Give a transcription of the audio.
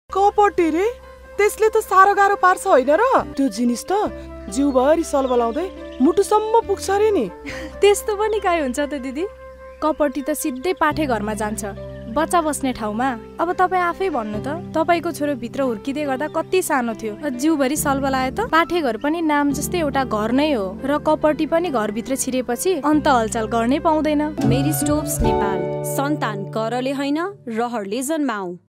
कपटी रे त्यसले त साह्रो गाह्रो पार्छ होइन र त्यो जिनिस त जिउभरि सलबलाउँदै मुटुसम्म पुग्छ रे नि त्यस्तो पनि काई हुन्छ त दिदी कपटी त सिधै पाठे घरमा जान्छ बच्चा बस्ने ठाउँमा अब तपाईँ आफै भन्नु त तपाईको छोरो भित्र हुर्किदै गर्दा कति सानो थियो जिउभरि सलबलायो त पाठे घर पनि नाम जस्तै एउटा घर नै हो र कपटी पनि घरभित्र छिरेपछि अन्त हलचल गर्नै पाउँदैन। मेरी स्टोभ्स नेपाल सन्तान करले होइन रहरले जन्माऊ।